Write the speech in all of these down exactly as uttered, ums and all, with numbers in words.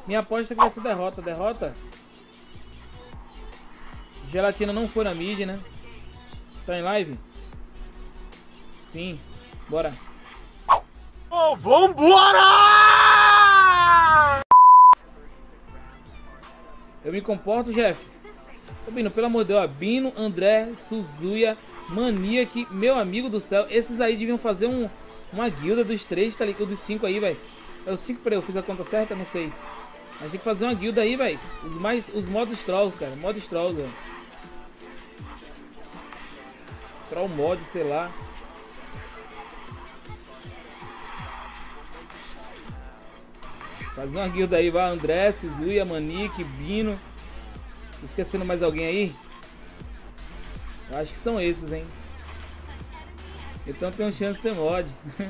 Minha aposta é que vai ser derrota. Derrota. Gelatina não foi na mid, né? Tá em live? Sim. Bora. Oh, vambora! Eu me comporto, Jeff. Ô, Bino, pelo amor de Deus. Bino, André, Suzuya, Maniac, meu amigo do céu. Esses aí deviam fazer um, uma guilda dos três, tá ligado? Dos cinco aí, velho. É os cinco, peraí, eu fiz a conta certa? Não sei. A gente tem que fazer uma guilda aí, velho. Os mais, os modos trolls, cara. Modos trolls, velho. Troll mod, sei lá. Fazer uma guilda aí, vai. André, Suzuya, Manique, Bino. Tô esquecendo mais alguém aí? Eu acho que são esses, hein? Então tem uma chance de ser mod.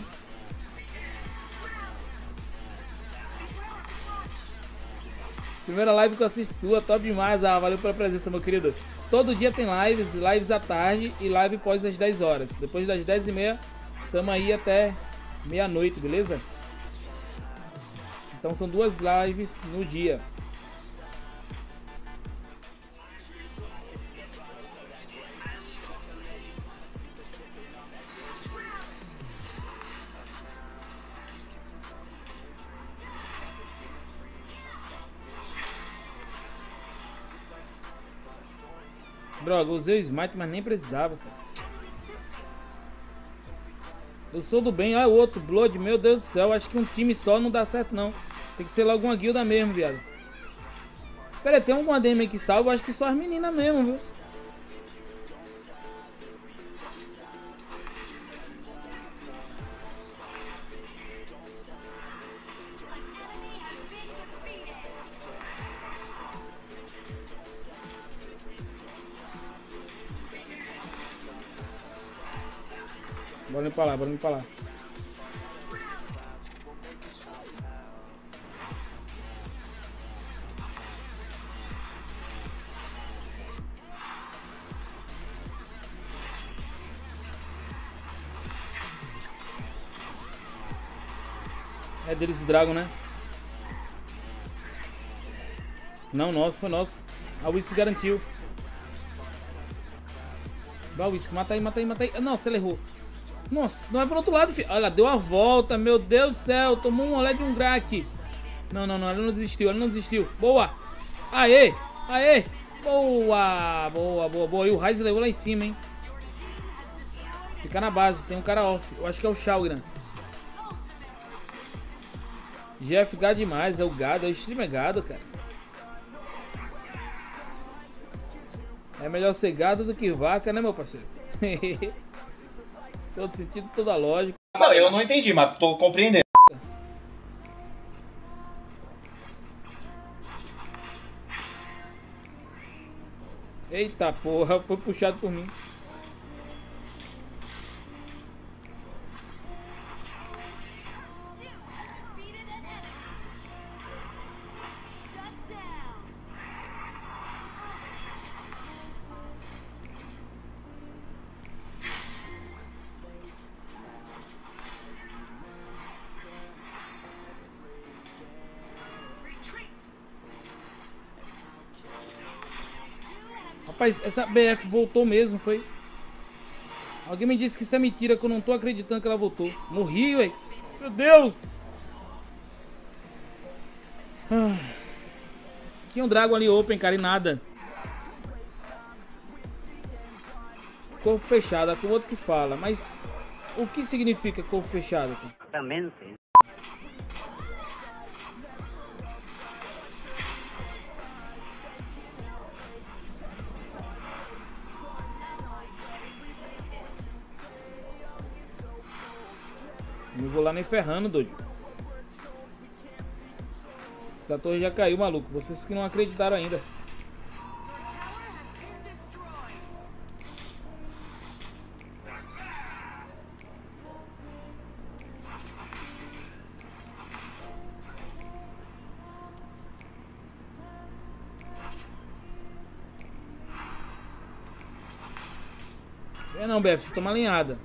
Primeira live que eu assisto sua, top demais. Ah, valeu pela presença, meu querido. Todo dia tem lives, lives à tarde e live após as dez horas. Depois das dez e meia, tamo aí até meia-noite, beleza? Então são duas lives no dia. Droga, eu usei o smite, mas nem precisava, cara. Eu sou do bem, olha o outro, Blood, meu Deus do céu. Acho que um time só não dá certo, não. Tem que ser logo uma guilda mesmo, viado. Pera aí, tem alguma D M que salva? Acho que só as meninas mesmo, viu? Bora limpar lá, bora limpar lá. É deles o Dragon, né? Não, nosso, foi nosso. A Whisky garantiu. Vai, Whisky, mata aí, mata aí, mata aí. Não, você errou. Nossa, não é pro outro lado, filho. Olha, deu a volta, meu Deus do céu. Tomou um olé de um Grak. Não, não, não, ele não desistiu, ele não desistiu. Boa. Aê, aê. Boa, boa, boa, boa. E o Ryze levou lá em cima, hein. Fica na base, tem um cara off. Eu acho que é o Shawgran. Jeff gado demais, é o gado, é o streamer gado, cara. É melhor ser gado do que vaca, né, meu parceiro? Todo sentido, toda lógica. Não, eu não entendi, mas tô compreendendo. Eita porra, foi puxado por mim. Rapaz, essa B F voltou mesmo, foi? Alguém me disse que isso é mentira, que eu não tô acreditando que ela voltou. Morri, ué. Meu Deus! Ah. Tinha um Dragon ali open, cara, e nada. Corpo fechado, é com outro que fala. Mas o que significa corpo fechado? Exatamente. Não vou lá nem ferrando, doido. Essa torre já caiu, maluco. Vocês que não acreditaram ainda. É não, B F, você toma alinhada.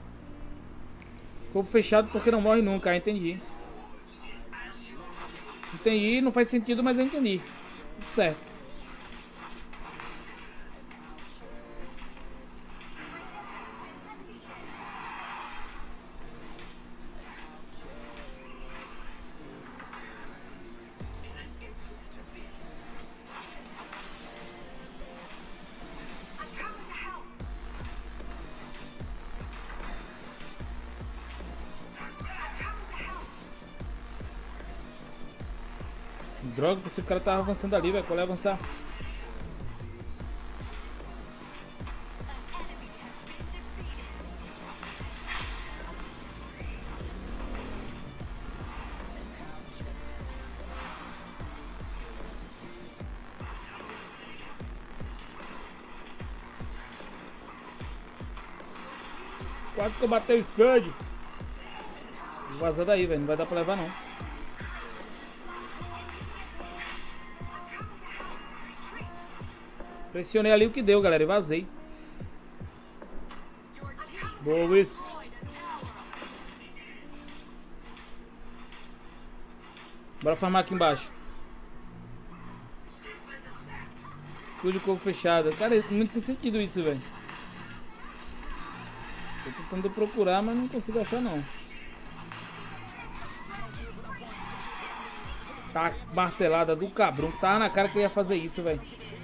Corpo fechado porque não morre nunca, entendi. Entendi, não faz sentido, mas eu entendi. Tudo certo. Droga, pensei que o cara tava avançando ali, velho. Qual é avançar? Quase que eu batei o Scud. Vou vazar daí, velho. Não vai dar pra levar, não. Pressionei ali o que deu, galera, e vazei. Boa isso. Bora farmar aqui embaixo. Escudo de corpo fechado. Cara, é muito sem sentido isso, velho. Tô tentando procurar, mas não consigo achar, não. Tá martelada do cabrão. Tava na cara que eu ia fazer isso, velho.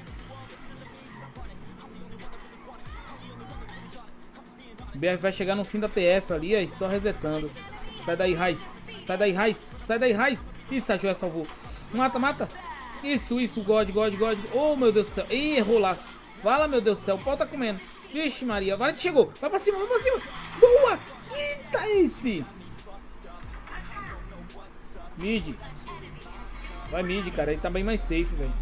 B F vai chegar no fim da T F ali, aí, só resetando. Sai daí, Raiz. Sai daí, Raiz. Sai daí, Raiz. Isso, a Joia salvou. Mata, mata. Isso, isso, God, God, God. Oh, meu Deus do céu. Ih, errou laço. Vai lá, meu Deus do céu. O pau tá comendo. Vixe, Maria. Agora que chegou. Vai pra cima, vai pra cima. Boa. Eita, esse. Mid. Vai mid, cara. Ele tá bem mais safe, velho.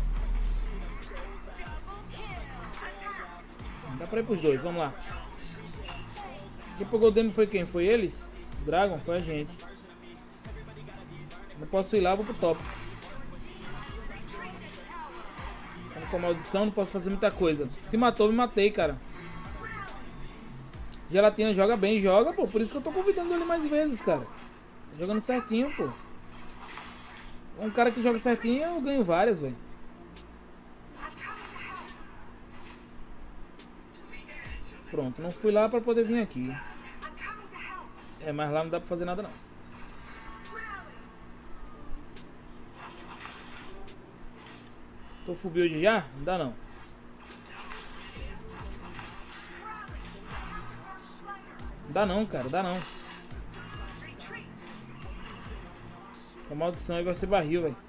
Dá pra ir pros dois. Vamos lá. Quem pegou o demo foi quem? Foi eles? Dragon? Foi a gente. Não posso ir lá, vou pro top. Tô com maldição, não posso fazer muita coisa. Se matou, me matei, cara. Gelatina joga bem, joga, pô. Por isso que eu tô convidando ele mais vezes, cara. Tá jogando certinho, pô. Um cara que joga certinho, eu ganho várias, velho. Pronto, não fui lá pra poder vir aqui. É, mas lá não dá pra fazer nada, não. Tô full build já? Não dá, não. Não dá não, cara, dá não. A maldição aí vai ser barril, velho.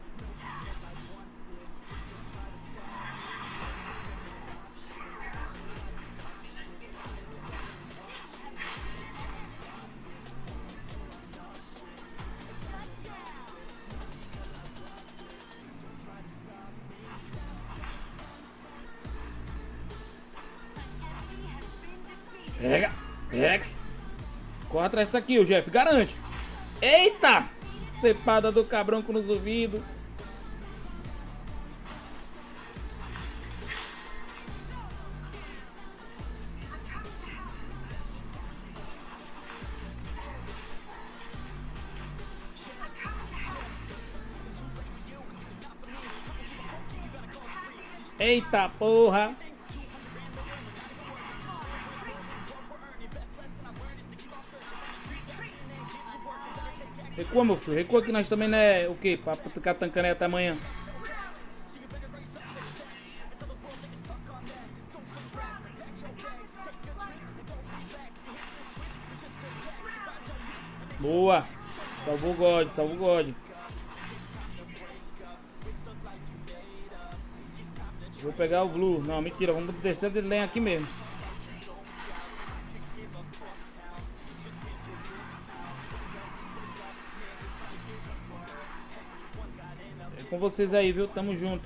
Pega, Rex. Corre atrás disso aqui, o Jeff, garante. Eita! Cepada do cabrão nos ouvidos. Eita porra! Recua, meu filho, recua que nós também não é o que? Pra ficar tancando aí até amanhã. Boa! Salvou o God, salvou o God. Vou pegar o Blue. Não, mentira, vamos descer de lenha aqui mesmo. Com vocês aí, viu? Tamo junto.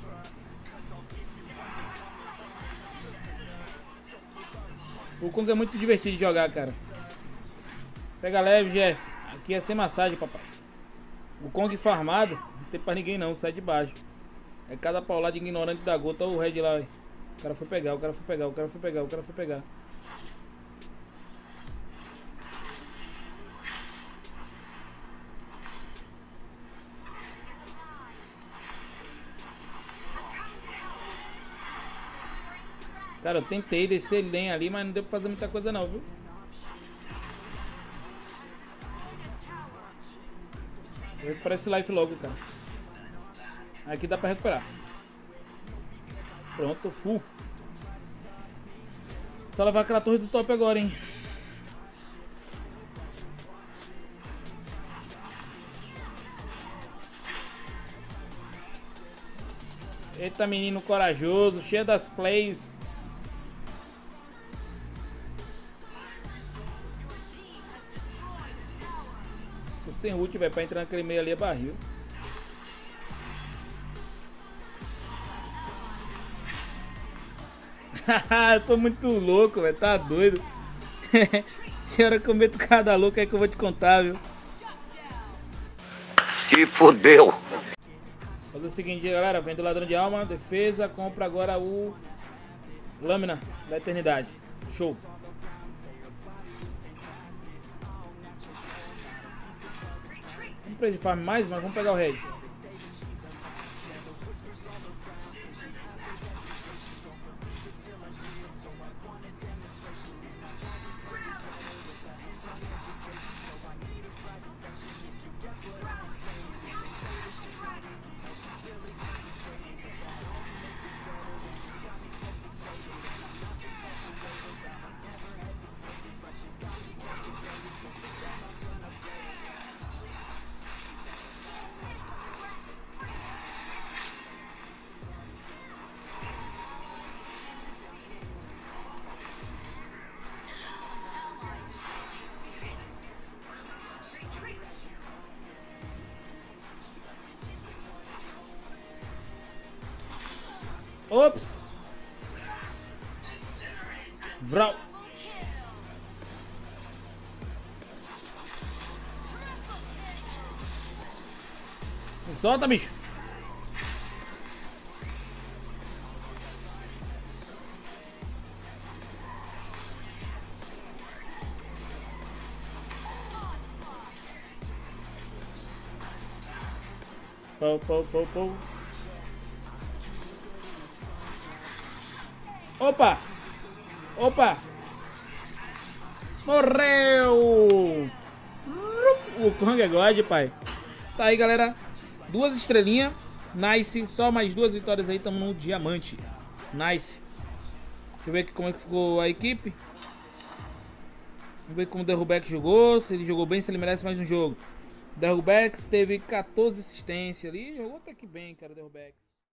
O Kong é muito divertido de jogar, cara. Pega leve, Jeff. Aqui é sem massagem, papai. O Kong farmado, não tem pra ninguém não, sai de baixo. É cada paulada ignorante da gota. Olha o Red lá, véio. O cara foi pegar, o cara foi pegar, o cara foi pegar, o cara foi pegar. Cara, eu tentei descer lane ali, mas não deu pra fazer muita coisa não, viu? Vou recuperar esse life logo, cara. Aqui dá pra recuperar. Pronto, full. Só levar aquela torre do top agora, hein? Eita, menino corajoso, cheio das plays. Tô sem ult, velho, pra entrar naquele meio ali é barril. Eu tô muito louco, velho, tá doido. Que hora que eu meto cada louco aí que eu vou te contar, viu? Se fodeu. Fazer o seguinte, galera, vem do ladrão de alma, defesa, compra agora o Lâmina da Eternidade. Show. Vamos pra ele farm mais, mas vamos pegar o Red. Ops! Vral! Me solta, bicho! Pou, pou, pou, pou. Opa! Opa! Morreu! O Kong é God, pai. Tá aí, galera. Duas estrelinhas. Nice. Só mais duas vitórias aí. Tamo no diamante. Nice. Deixa eu ver aqui como é que ficou a equipe. Vamos ver como o Derrubex jogou. Se ele jogou bem, se ele merece mais um jogo. Derrubex teve quatorze assistências ali. Jogou até que bem, cara, Derrubex.